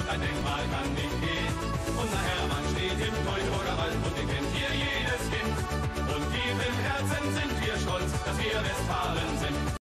ein Denkmal kann nicht gehen. Unser Hermann steht im Teutoburger Wald und den kennt hier jedes Kind. Und tief im Herzen sind wir stolz, dass wir Westfalen sind.